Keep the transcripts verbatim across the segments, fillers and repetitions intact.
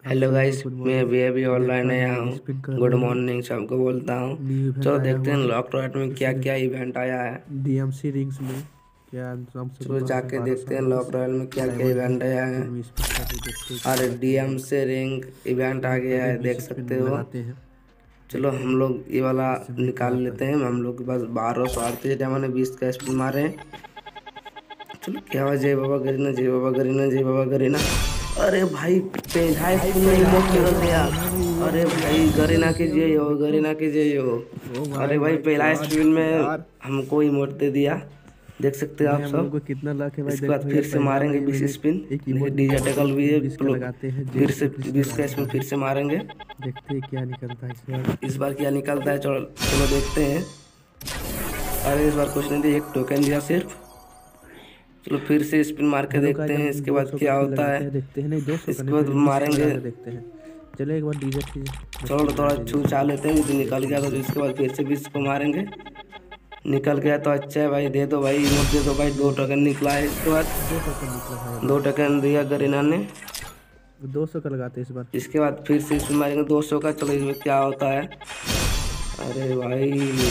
Hello guys, मैं अभी अभी ऑनलाइन आया हूँ। गुड मॉर्निंग सबको बोलता हूँ। चलो देखते हैं लॉक राइट में क्या क्या इवेंट आया है। डीएमसी रिंग्स में क्या कम से चलो कम जाके बारह देखते सौ हैं लॉक रॉयल में क्या क्या डायमंड है। इवेंट आया है। फिर इस पर देखते हैं अरे क्या क्या डीएम इवेंट से रिंग इवेंट आ गया है, देख बीस स्पिन सकते हो। लगाते हैं। चलो हम लोग ये वाला इसमें क्या निकाल आता लेते है। हैं। हम लोग के पास बारह सौ अड़तीस डायमंड बीस का स्पिन मारे हैं। चलो क्या हुआ, जय बाबा गरीना, जय बाबा गरीना, जय बाबा गरीना। अरे भाई पहला स्पिन में इमोट निकल गया। अरे भाई गरीना की जय हो, गरीना की जय हो। ओ अरे भाई भाई माय पहला गॉड स्पिन में यार। हमको इमोट दे दिया, देख सकते हो भाई आप हम लोग सब। को कितना लक है भाई, इसके बाद देखो फिर यार से पहला मारेंगे वाली बीस में स्पिन। एक देखिए इमोट निकलता है। डिजिटल भी फिर है। बीस का चलो लगाते हैं, जय फिर श्री से कृष्ण बीस का स्पिन लगाते फिर हैं। से मारेंगे। देखते हैं क्या निकलता है इस बार। इस बार क्या निकलता है, चलो चलो देखते हैं। अरे इस बार कुछ नहीं दिया, एक टोकन दिया सिर्फ। चलो फिर से स्पिन मार के हेलो देखते गाइस, हैं हम इसके दो बाद सौ का क्या फिर होता है। लगाते हैं, देखते हैं। नहीं, दो सौ का इसके नहीं, बाद फिर बीस का मारेंगे। लगा के देखते हैं। चलो एक बार डीजे की चलो मशीन थोड़ा लगा दीजिए छू इसमें। छा लेते हैं, यदि निकल गया तो इसके बाद फिर से बीस को मारेंगे। निकल गया तो अच्छा है भाई, दे दो भाई इमोट दे दो भाई। दो टोकन निकला है इसके बाद। दो टोकन निकला है दो अभी। टोकन दिया गरीना ने। दो सौ का लगाते हैं इस बार। इसके बाद फिर से इसमें मारेंगे दो सौ का। चलो इसमें क्या होता है। अरे भाई,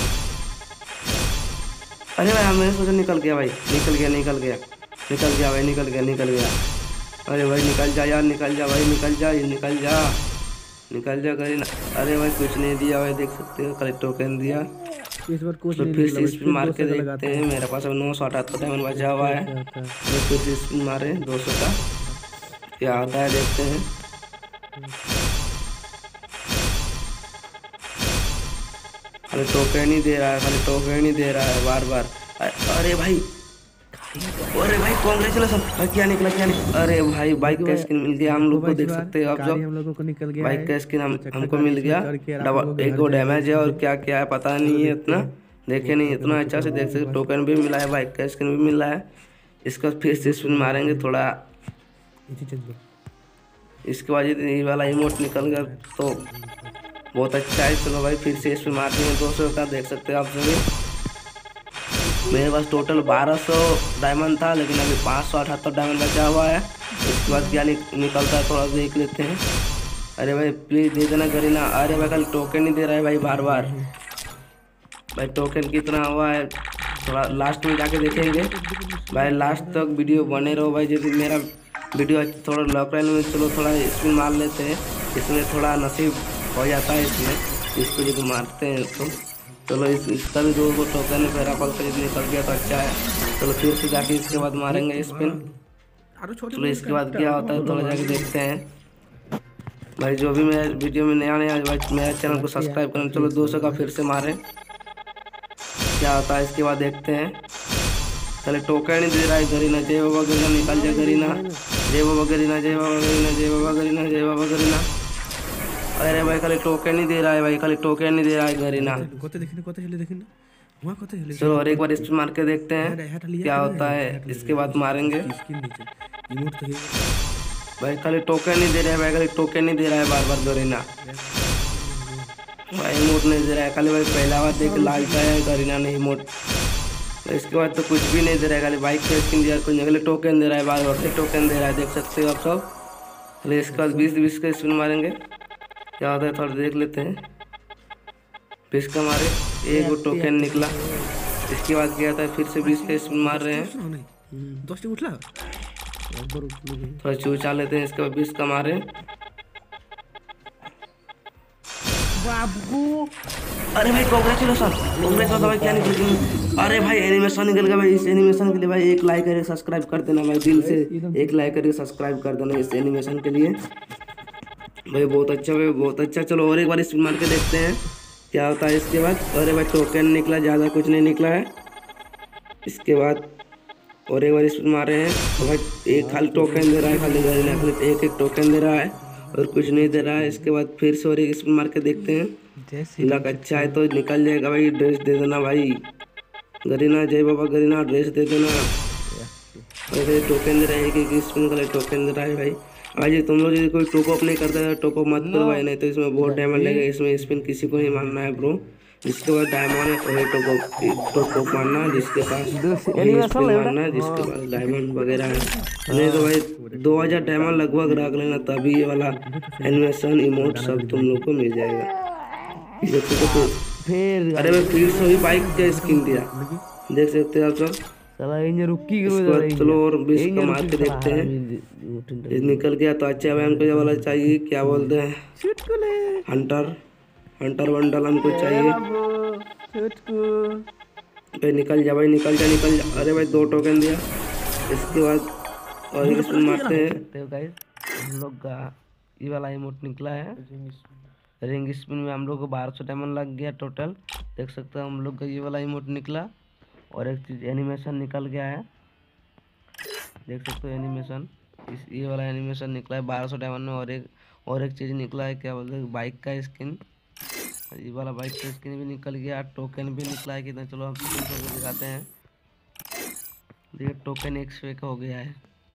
अरे भाई मैंने सोचा निकल गया भाई, निकल गया निकल गया निकल गया भाई, निकल गया निकल गया। अरे भाई निकल जा यार, निकल जा भाई, निकल जा निकल जा निकल जा गरीना। अरे भाई कुछ नहीं दिया भाई, देख सकते हो, खाली टोकन दिया। इस बार कुछ चलो नहीं फिर निकला से भाई, स्पिन फिर मार दो के सौ का देखते लगाते हैं। हैं। मेरे पास अब नौ सौ अठहत्तर डायमंड बचा हुआ देखते हैं है। क्या होता है। चलो फिर से स्पिन मारे दो सौ का, क्या आता है देखते हैं। खाली टोकन ही दे रहा है, खाली टोकन ही दे रहा है बार बार। अरे भाई, अरे भाई कांग्रेचुलेसन भाई, क्या निकला क्या निकला। अरे भाई बाइक देखो का भाई, स्किन मिल गया हम देखो लोग को, भाई इस देख बार सकते हो आप गाड़ी सब। हम लोगों को निकल गया बाइक है। का स्किन हम दो चक्का हमको गाड़ी मिल इसमें गया। करके आप डबल लोग एक घर गो जाएंगे डैमेज है इसमें और से। क्या क्या है पता चलो नहीं है देखते इतना। हैं। देखे बहुत नहीं टोकन इतना हो अच्छा चुका से, हम देख लोगों के सकते पास। टोकन भी मिला है, बाइक का स्किन भी मिला है। इसका फिर से दो सौ स्पिन का मारेंगे लगाते हैं। थोड़ा। नीचे चल दो। इसके बाद यदि ये वाला इमोट निकल गया तो बहुत अच्छा है। चलो भाई फिर से स्पिन मारते हैं दो सौ का, देख सकते हो आप सभी। मेरे पास टोटल बारह सौ डायमंड था, लेकिन अभी पाँच सौ अठहत्तर डायमंड बचा हुआ है। इसके बाद क्या नि, निकलता है थोड़ा देख लेते हैं। अरे भाई प्लीज दे देना गरीना। अरे भाई कल टोकन नहीं दे रहा है भाई, बार बार। भाई टोकन कितना हुआ है थोड़ा लास्ट में जाके देखेंगे। भाई लास्ट तक वीडियो बने रहो भाई। यदि मेरा वीडियो थोड़ा लॉक में, चलो थोड़ा स्पिन मार लेते हैं, इसमें थोड़ा नसीब हो जाता है। इसमें इसको यदि मारते हैं तो चलो इस इसका भी दो गो टोकन है, मेरा पल का यदि निकल गया तो अच्छा है। चलो फिर से जाके इसके बाद मारेंगे स्पिन। चलो इसके बाद क्या होता है थोड़ा जाके देखते हैं। भाई जो भी मेरे वीडियो में नया नया भाई मेरे चैनल को सब्सक्राइब करें। चलो दो सौ का फिर से मारें, क्या होता है इसके बाद देखते हैं। पहले टोकन नहीं दे रहा है गरीना। जय बाबा गरीना, निकल जाए गरीना। जय बाबा गरीना, जय बाबा गरीना, जय बाबा गरीना, जय बाबा गरीना। अरे भाई खाली टोकन नहीं दे रहा है भाई, खाली टोकन नहीं दे रहा है गरीना। चलो और एक बार स्पिन मार के देखते हैं क्या होता है, इसके बाद मारेंगे। भाई खाली टोकन नहीं दे रहा है भाई, खाली टोकन नहीं दे रहा है बार बार गरीना। भाई इमोट नहीं दे रहा है, खाली भाई पहला बार देख लाल का है गरीना ने इमोट। इसके बाद तो कुछ भी नहीं दे रहा है, खाली बाइक का स्किन दिया, कुछ नहीं, टोकन दे रहा है बार बार, टोकन दे रहा है, देख सकते हो आप सब। चलिए इसके बाद बीस बीस का स्पिन मारेंगे, क्या होता है थोड़ा देख लेते हैं। बीस का मारे, एक वो टोकन निकला। इसके बाद क्या होता है, फिर से बीस का स्पिन मार रहे हैं, थोड़ा चूचा लेते हैं। इसके बाद बीस का मारे। अरे भाई कांग्रेचुलेसन, कांग्रेचुलेसन भाई, क्या निकल। अरे भाई एनिमेशन निकल गया भाई। इस एनिमेशन के लिए भाई एक लाइक करके सब्सक्राइब कर देना भाई, दिल से एक लाइक करके सब्सक्राइब कर देना इस एनिमेशन के लिए भाई। बहुत अच्छा भाई, बहुत अच्छा। चलो और एक बार स्पिन मार के देखते हैं क्या होता है इसके बाद। अरे भाई टोकन निकला, ज़्यादा कुछ नहीं निकला है। इसके बाद और एक बार स्पिन मार रहे हैं तो भाई एक खाली टोकन दे रहा है, खाली गरीना खाली एक एक टोकन दे रहा है और कुछ नहीं दे रहा है। इसके बाद फिर से और एक स्पिन मार के देखते हैं, लक अच्छा है तो निकल जाएगा भाई। ड्रेस दे देना भाई गरीना, जय बाबा गरीना, ड्रेस दे देना। अरे टोकन दे रहा है, एक एक स्पिन का टोकन दे रहा है भाई। आज तुम लोग यदि कोई टॉप अप नहीं करता है, टॉप अप मत करो भाई, नहीं तो इसमें बहुत डैमेज लगेगा। इसमें स्पिन किसी को नहीं मारना है ब्रो, जिसके बाद डायमंड है टोको टोको मारना, जिसके पास एनिमेशन मारना है, जिसके पास डायमंड वगैरह है। नहीं तो भाई दो हजार डायमंड लगभग रख लेना, तभी ये वाला एनिमेशन इमोट सब तुम लोग को मिल जाएगा। देखो तो फिर अरे भाई फिर से वही बाइक का स्किन दिया, देख सकते हो आप सब। साला इन रुकी इसके बाद चलो और बीस का मार के देखते हैं। ये निकल गया तो अच्छा है, हमको ये वाला चाहिए, क्या बोलते हैं, हंटर हंटर बंडल हमको चाहिए भाई। निकल जा भाई, निकल जा निकल जा। अरे भाई दो टोकन दिया। इसके बाद और एक स्पिन मारते हैं गाइस। हम लोग का ये वाला इमोट निकला है रिंग स्पिन में, हम लोग को बारह सौ डायमंड लग गया टोटल। देख सकते हो हम लोग का ये वाला इमोट निकला, और एक चीज़ एनिमेशन निकल गया है, देख सकते हो एनिमेशन। इस ये वाला एनिमेशन निकला है बारह सौ डायमंड में। और एक और एक चीज़ निकला है, क्या बोलते हैं, बाइक का स्किन। ये वाला बाइक का स्किन भी निकल गया, टोकन भी निकला है कितना। चलो हम स्किन को दिखाते हैं। देखिए टोकन एक सौ एक हो गया है।